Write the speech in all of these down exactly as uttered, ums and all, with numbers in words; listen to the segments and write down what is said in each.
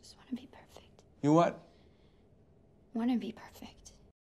Just want to be perfect. You what? Want to be perfect.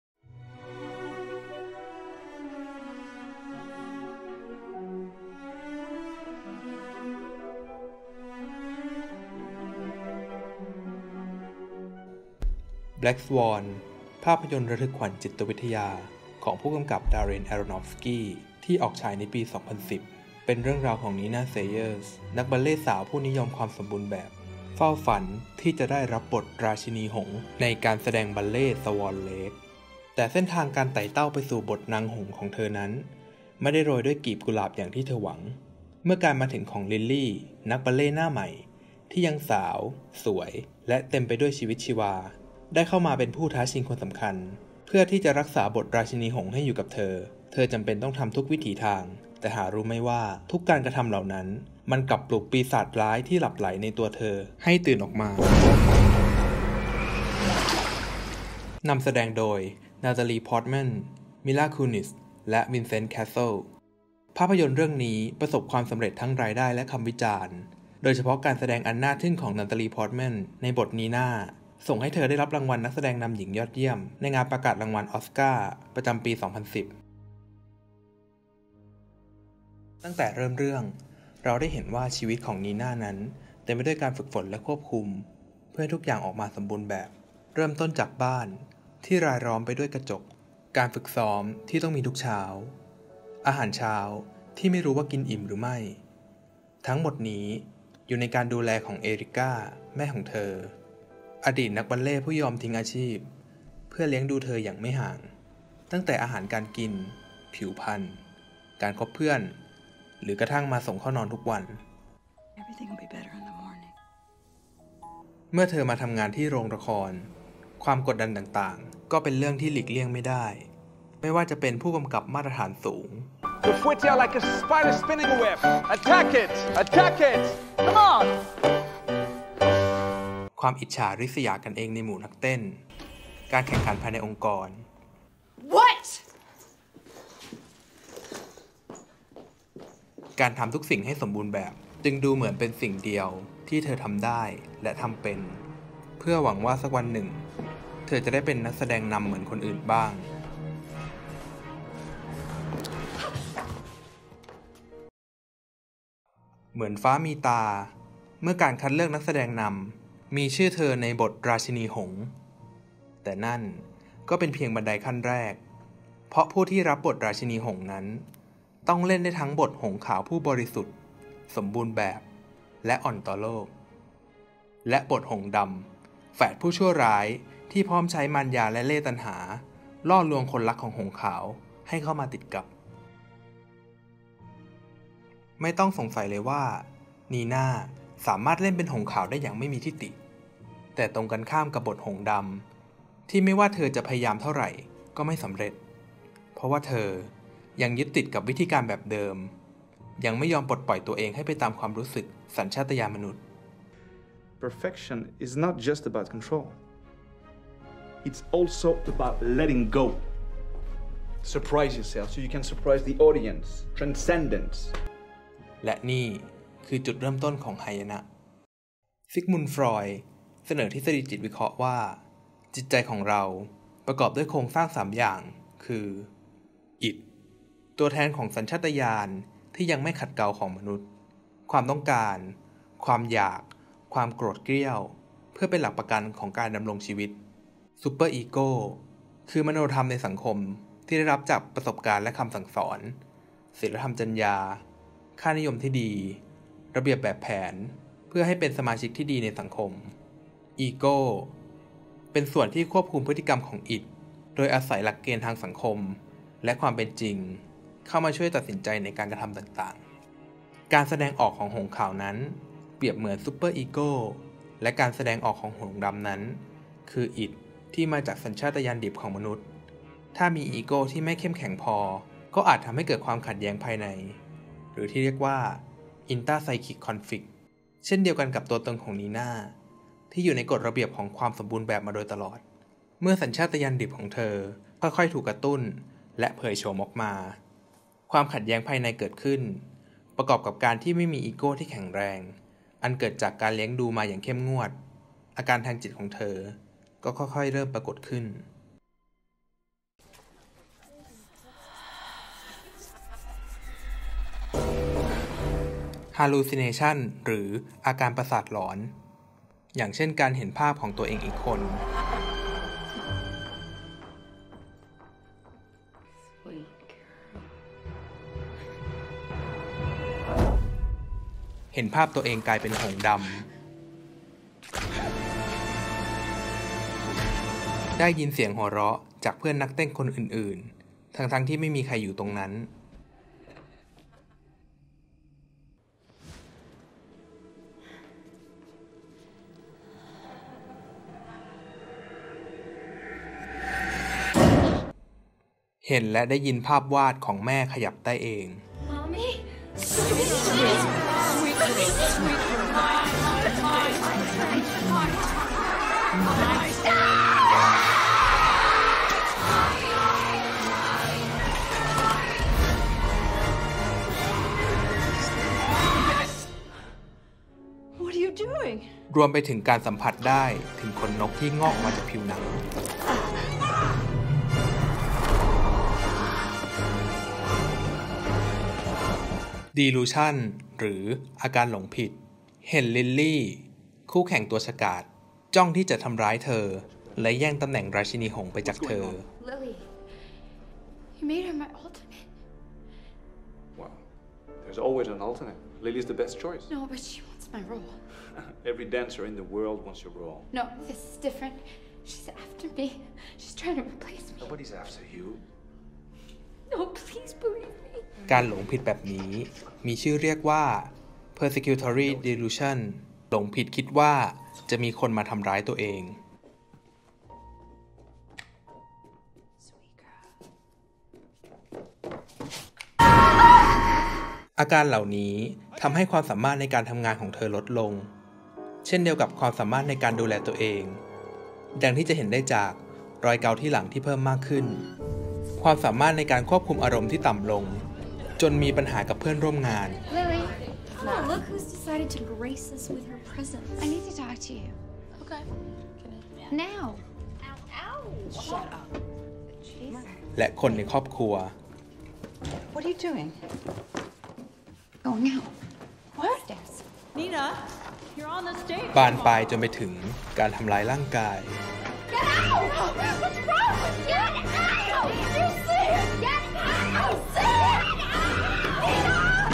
Black Swan ภาพยนตร์ระทึกขวัญจิตวิทยาของผู้กำกับดาร์เรน แอโรนอฟสกี้ที่ออกฉายในปี สองพันสิบ เป็นเรื่องราวของนีน่า เซเยอร์สนักบัลเล่ต์สาวผู้นิยมความสมบูรณ์แบบเฝ้าฝันที่จะได้รับบทราชินีหงส์ในการแสดงบัลเล่ต์ Swan Lake แต่เส้นทางการไต่เต้าไปสู่บทนางหงส์ของเธอนั้นไม่ได้โรยด้วยกลีบกุหลาบอย่างที่เธอหวังเมื่อการมาถึงของลิลลี่นักบัลเล่ต์หน้าใหม่ที่ยังสาวสวยและเต็มไปด้วยชีวิตชีวาได้เข้ามาเป็นผู้ท้าชิงคนสำคัญเพื่อที่จะรักษาบทราชินีหงส์ให้อยู่กับเธอเธอจำเป็นต้องทำทุกวิถีทางแต่หารู้ไม่ว่าทุกการกระทำเหล่านั้นมันกลับปลุกปีศาจร้ายที่หลับไหลในตัวเธอให้ตื่นออกมานำแสดงโดยนาตาลี พอร์ตแมน มิลา คูนิสและวินเซนต์ แคสเซิลภาพยนตร์เรื่องนี้ประสบความสำเร็จทั้งรายได้และคำวิจารณ์โดยเฉพาะการแสดงอันน่าทึ่งของนาตาลี พอร์ตแมนในบทนีน่าส่งให้เธอได้รับรางวัลนักแสดงนำหญิงยอดเยี่ยมในงานประกาศรางวัลออสการ์ประจำปี สองพันสิบ ตั้งแต่เริ่มเรื่องเราได้เห็นว่าชีวิตของนีน่านั้นเต็มไปด้วยการฝึกฝนและควบคุมเพื่อให้ทุกอย่างออกมาสมบูรณ์แบบเริ่มต้นจากบ้านที่รายล้อมไปด้วยกระจกการฝึกซ้อมที่ต้องมีทุกเช้าอาหารเช้าที่ไม่รู้ว่ากินอิ่มหรือไม่ทั้งหมดนี้อยู่ในการดูแลของเอริก้าแม่ของเธออดีตนักบัลเล่ต์ผู้ยอมทิ้งอาชีพเพื่อเลี้ยงดูเธออย่างไม่ห่างตั้งแต่อาหารการกินผิวพรรณการคบเพื่อนหรือกระทั่งมาส่งเข้านอนทุกวัน Everything will be better in the morning. เมื่อเธอมาทำงานที่โรงละครความกดดันต่างๆก็เป็นเรื่องที่หลีกเลี่ยงไม่ได้ไม่ว่าจะเป็นผู้กำกับมาตรฐานสูง The foot here like a spider spinning a web. Attack it! Attack it! Come on! ความอิจฉาริษยากันเองในหมู่นักเต้นการแข่งขันภายในองค์กร What? การทำทุกสิ่งให้สมบูรณ์แบบจึงดูเหมือนเป็นสิ่งเดียวที่เธอทำได้และทำเป็นเพื่อหวังว่าสักวันหนึ่งเธอจะได้เป็นนักแสดงนำเหมือนคนอื่นบ้างเหมือนฟ้ามีตาเมื่อการคัดเลือกนักแสดงนำมีชื่อเธอในบทราชินีหงส์แต่นั่นก็เป็นเพียงบันไดขั้นแรกเพราะผู้ที่รับบทราชินีหงส์นั้นต้องเล่นได้ทั้งบทหงส์ขาวผู้บริสุทธิ์สมบูรณ์แบบและอ่อนต่อโลกและบทหงส์ดำแฝดผู้ชั่วร้ายที่พร้อมใช้มารยาและเล่ห์ตัณหาล่อลวงคนรักของหงส์ขาวให้เข้ามาติดกับไม่ต้องสงสัยเลยว่านีน่าสามารถเล่นเป็นหงส์ขาวได้อย่างไม่มีทิฏฐิแต่ตรงกันข้ามกับบทหงส์ดำที่ไม่ว่าเธอจะพยายามเท่าไหร่ก็ไม่สำเร็จเพราะว่าเธอยังยึดติดกับวิธีการแบบเดิมยังไม่ยอมปลดปล่อยตัวเองให้ไปตามความรู้สึกสัญชาตญาณมนุษย์ Perfection is not just about control. It's also about letting go. Surprise yourself so you can surprise the audience. Transcendence. และนี่คือจุดเริ่มต้นของไฮยนะซิกมุนด์ ฟรอยด์เสนอทฤษฎีจิตวิเคราะห์ว่าจิตใจของเราประกอบด้วยโครงสร้างสามอย่างคืออิทตัวแทนของสัญชาตญาณที่ยังไม่ขัดเกลาของมนุษย์ความต้องการความอยากความโกรธเกรี้ยวเพื่อเป็นหลักประกันของการดำรงชีวิตซูเปอร์อีโก้คือมโนธรรมในสังคมที่ได้รับจากประสบการณ์และคำสั่งสอนศีลธรรมจรรยาค่านิยมที่ดีระเบียบแบบแผนเพื่อให้เป็นสมาชิกที่ดีในสังคมอีโก้เป็นส่วนที่ควบคุมพฤติกรรมของอิทโดยอาศัยหลักเกณฑ์ทางสังคมและความเป็นจริงเข้ามาช่วยตัดสินใจในการกระทำต่างๆการแสดงออกของหงส์ขาวนั้นเปรียบเหมือนซูเปอร์อีโก้และการแสดงออกของหงส์ดำนั้นคืออิทที่มาจากสัญชาตญาณดิบของมนุษย์ถ้ามีอีโก้ที่ไม่เข้มแข็งพอก็อาจทำให้เกิดความขัดแย้งภายในหรือที่เรียกว่า Inter-Psychic Conflict เช่นเดียวกันกับตัวตนของนีน่าที่อยู่ในกฎระเบียบของความสมบูรณ์แบบมาโดยตลอดเมื่อสัญชาตญาณดิบของเธอค่อยๆถูกกระตุ้นและเผยโฉมออกมาความขัดแย้งภายในเกิดขึ้นประกอบกับการที่ไม่มีอีโก้ที่แข็งแรงอันเกิดจากการเลี้ยงดูมาอย่างเข้มงวดอาการทางจิตของเธอก็ค่อยๆเริ่มปรากฏขึ้น hallucination หรืออาการประสาทหลอนอย่างเช่นการเห็นภาพของตัวเองอีกคนเห็นภาพตัวเองกลายเป็นหงส์ดำได้ยินเสียงหัวเราะจากเพื่อนนักเต้นคนอื่นๆทั้งๆที่ไม่มีใครอยู่ตรงนั้นเห็นและได้ยินภาพวาดของแม่ขยับได้เอง Mommy? What are you doing? รวมไปถึงการสัมผัสได้ถึงขนนกที่งอกมาจากผิวหนังdelusion หรืออาการหลงผิดเห็นลิลลี่คู่แข่งตัวฉกาจจ้องที่จะทำร้ายเธอและแย่งตำแหน่งราชินีหงส์ไปจากเธอ Lily, you made her my alternate. Well, there's always an alternate. Lily's the best choice. No, but she wants my role. Every dancer in the world wants your role. No, this is different. She's after me. She's trying to replace me. Nobody's after you. No, please believe me. การหลงผิดแบบนี้มีชื่อเรียกว่า persecutory delusion หลงผิดคิดว่าจะมีคนมาทำร้ายตัวเองอาการเหล่านี้ทำให้ความสามารถในการทำงานของเธอลดลงเช่นเดียวกับความสามารถในการดูแลตัวเองดังที่จะเห็นได้จากรอยเกาที่หลังที่เพิ่มมากขึ้นความสามารถในการควบคุมอารมณ์ที่ต่ำลงจนมีปัญหากับเพื่อนร่วมงาน Lily, Oh, look who's decided to grace us with her presence. I need to talk to you. Okay. Now. Ow, ow. Shut up. Jesus. และคนในครอบครัว What are you doing? Going out. What? Upstairs. Nina, you're on the stage. บานปลายจนไปถึงการทำร้ายร่างกาย Get out! What's wrong with you? Get out! You see it! Get out! See it! Nina!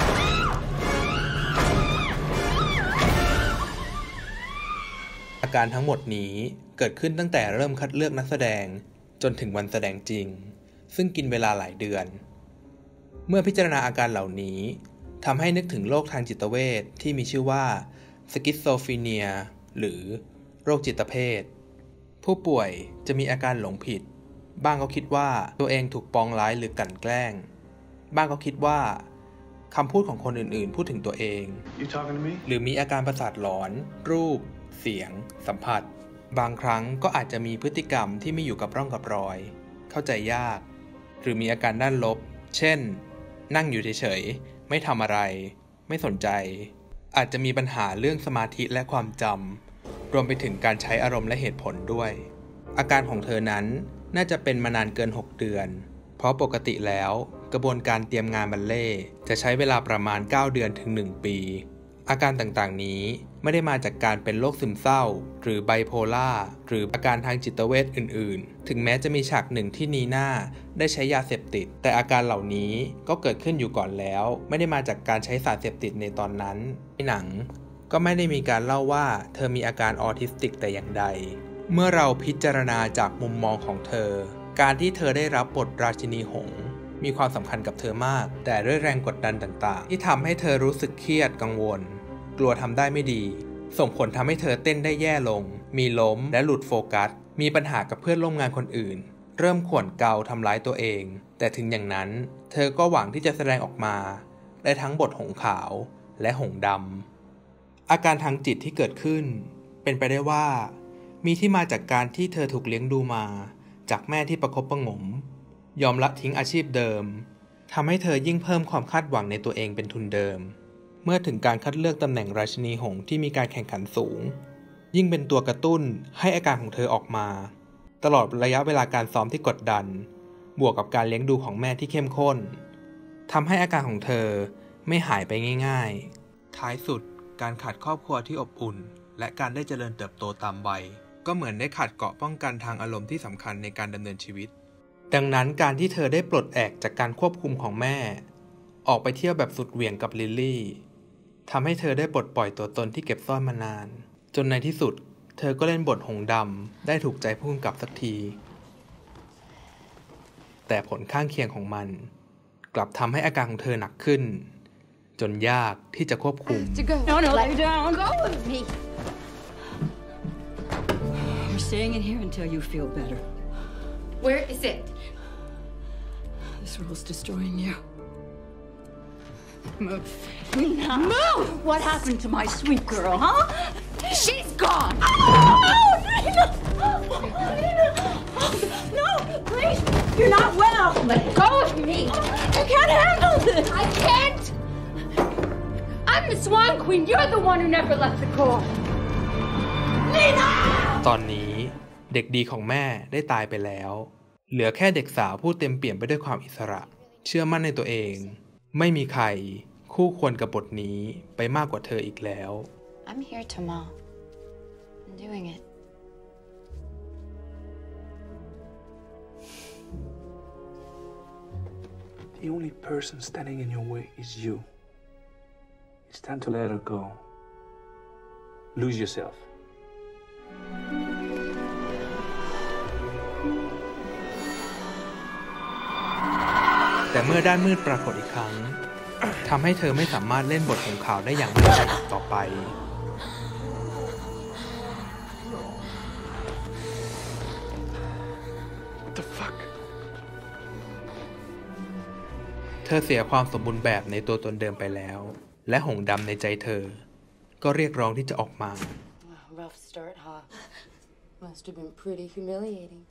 อาการทั้งหมดนี้เกิดขึ้นตั้งแต่เริ่มคัดเลือกนักแสดงจนถึงวันแสดงจริงซึ่งกินเวลาหลายเดือนเมื่อพิจารณาอาการเหล่านี้ทำให้นึกถึงโรคทางจิตเวชที่มีชื่อว่าสกิสโซฟรีเนียหรือโรคจิตเภทผู้ป่วยจะมีอาการหลงผิดบ้างก็คิดว่าตัวเองถูกปองร้ายหรือกลั่นแกล้งบ้างก็คิดว่าคำพูดของคนอื่นๆพูดถึงตัวเอง You talking to me? หรือมีอาการประสาทหลอนรูปเสียงสัมผัสบางครั้งก็อาจจะมีพฤติกรรมที่ไม่อยู่กับร่องกับรอยเข้าใจยากหรือมีอาการด้านลบเช่นนั่งอยู่เฉยๆไม่ทำอะไรไม่สนใจอาจจะมีปัญหาเรื่องสมาธิและความจำรวมไปถึงการใช้อารมณ์และเหตุผลด้วยอาการของเธอนั้นน่าจะเป็นมานานเกินหกเดือนเพราะปกติแล้วกระบวนการเตรียมงานบัลเล่ต์จะใช้เวลาประมาณเก้าเดือนถึงหนึ่งปีอาการต่างๆนี้ไม่ได้มาจากการเป็นโรคซึมเศร้าหรือไบโพล่าหรืออาการทางจิตเวชอื่นๆถึงแม้จะมีฉากหนึ่งที่นีน่าได้ใช้ยาเสพติดแต่อาการเหล่านี้ก็เกิดขึ้นอยู่ก่อนแล้วไม่ได้มาจากการใช้สารเสพติดในตอนนั้นในหนังก็ไม่ได้มีการเล่าว่าเธอมีอาการออทิสติกแต่อย่างใดเมื่อเราพิจารณาจากมุมมองของเธอการที่เธอได้รับบทราชินีหงส์มีความสำคัญกับเธอมากแต่ด้วยแรงกดดันต่างๆที่ทำให้เธอรู้สึกเครียดกังวลกลัวทำได้ไม่ดีส่งผลทำให้เธอเต้นได้แย่ลงมีล้มและหลุดโฟกัสมีปัญหากับเพื่อนร่วมงานคนอื่นเริ่มข่วนเกาทำร้ายตัวเองแต่ถึงอย่างนั้นเธอก็หวังที่จะแสดงออกมาได้ทั้งบทหงส์ขาวและหงส์ดำอาการทางจิตที่เกิดขึ้นเป็นไปได้ว่ามีที่มาจากการที่เธอถูกเลี้ยงดูมาจากแม่ที่ประคบประหงมยอมละทิ้งอาชีพเดิมทำให้เธอยิ่งเพิ่มความคาดหวังในตัวเองเป็นทุนเดิมเมื่อถึงการคัดเลือกตำแหน่งราชินีหงส์ที่มีการแข่งขันสูงยิ่งเป็นตัวกระตุ้นให้อาการของเธอออกมาตลอดระยะเวลาการซ้อมที่กดดันบวกกับการเลี้ยงดูของแม่ที่เข้มข้นทำให้อาการของเธอไม่หายไปง่ายๆท้ายสุดการขาดครอบครัวที่อบอุ่นและการได้เจริญเติบโตตามวัยก็เหมือนได้ขาดเกราะป้องกันทางอารมณ์ที่สำคัญในการดำเนินชีวิตดังนั้นการที่เธอได้ปลดแอกจากการควบคุมของแม่ออกไปเที่ยวแบบสุดเหวี่ยงกับลิลลี่ทำให้เธอได้ปลดปล่อยตัวตนที่เก็บซ่อนมานานจนในที่สุดเธอก็เล่นบทหงส์ดำได้ถูกใจผู้กำกับสักทีแต่ผลข้างเคียงของมันกลับทำให้อาการของเธอหนักขึ้นจนยากที่จะควบคุม No, no, lay down. Go with me. We're staying in here until you feel better. Where is it? This role's destroying you. Move. Move! What happened to my sweet girl, huh? She's gone. Oh, Nina! No, please! You're not well. Let go of me. I can't handle this. I can't. I'm the Swan Queen. You're the one who never left the court. Nina! ตอนนี้เด็กดีของแม่ได้ตายไปแล้วเหลือแค่เด็กสาวผู้เต็มเปี่ยมไปด้วยความอิสระเชื่อมั่นในตัวเองไม่มีใครคู่ควรกับบทนี้ไปมากกว่าเธออีกแล้ว I'm here, Tama. I'm doing it. The only person standing in your way is you. It's time to let her go. Lose yourself. แต่เมื่อด้านมืดปรากฏอีกครั้งทำให้เธอไม่สามารถเล่นบทของเขาได้อย่างมั่นใจอีกต่อไปเธอเสียความสมบูรณ์แบบในตัวตนเดิมไปแล้วและหงส์ดำในใจเธอก็เรียกร้องที่จะออกมา Rough start, huh? Must have been pretty humiliating.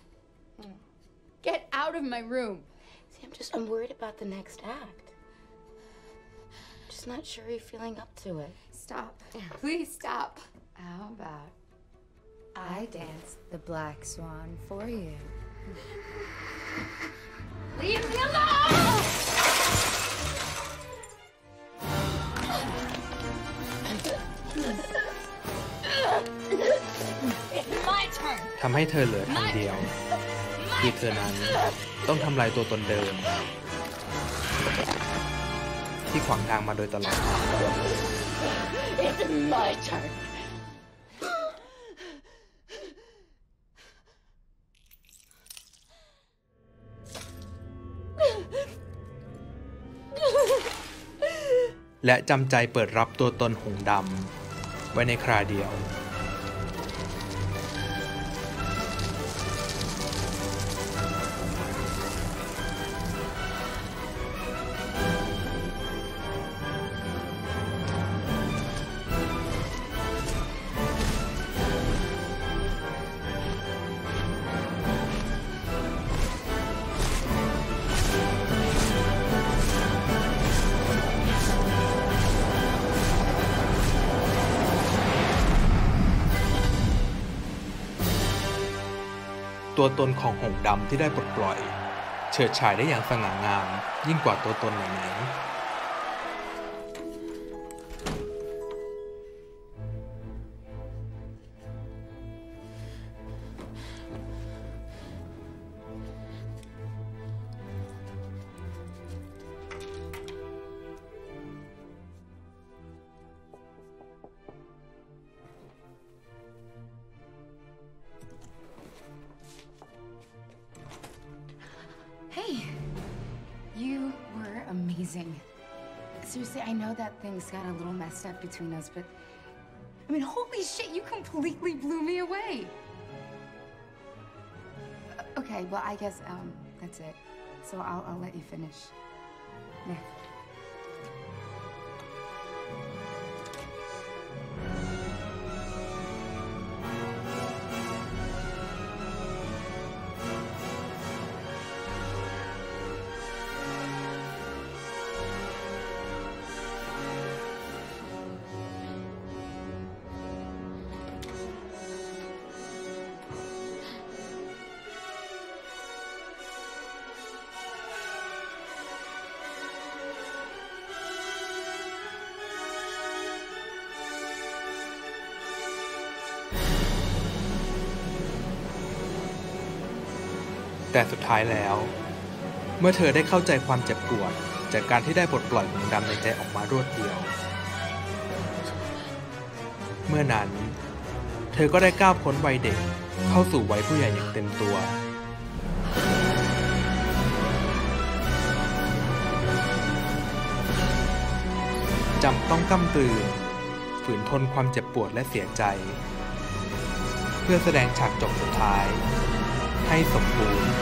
Get out of my room. See, I'm just, I'm worried about the next act. Just not sure you're feeling up to it. Stop. Please stop. How about I dance the Black Swan for you? Leave me alone! It's my turn. ทำให้เธอเหลือทางเดียวคือเธอนั้นต้องทำลายตัวตนเดิมที่ขวางทางมาโดยตลอด It's my turn. และจำใจเปิดรับตัวตนหงส์ดำไว้ในคราเดียวตัวตนของหงส์ดำที่ได้ปลดปล่อยเฉิดฉายได้อย่างสง่างามยิ่งกว่าตัวตนไหนๆ Hey, you were amazing. Seriously, I know that things got a little messed up between us, but I mean, holy shit, you completely blew me away. Okay, well, I guess um, that's it. So I'll, I'll let you finish. Yeah. แต่สุดท้ายแล้ว เมื่อเธอได้เข้าใจความเจ็บปวดจากการที่ได้ปลดปล่อยมนต์ดำในใจออกมารวดเดียว เมื่อนั้นเธอก็ได้ก้าวพ้นวัยเด็กเข้าสู่วัยผู้ใหญ่อย่างเต็มตัวจำต้องก้ำกลืนฝืนทนความเจ็บปวดและเสียใจเพื่อแสดงฉากจบสุดท้ายให้สมบูรณ์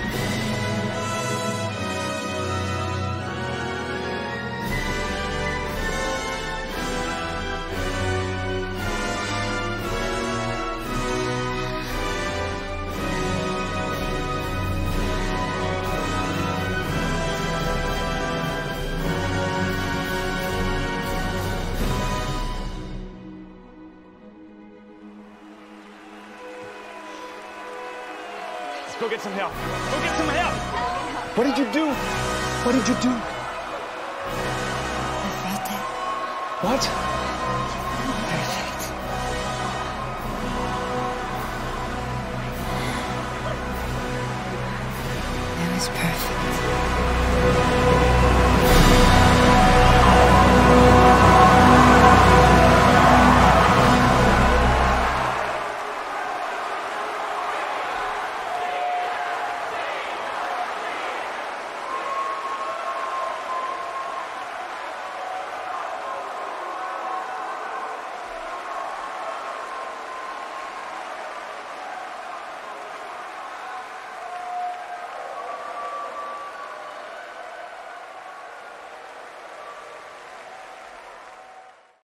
Go get some help. Go get some help. What did you do? What did you do? I felt it. What?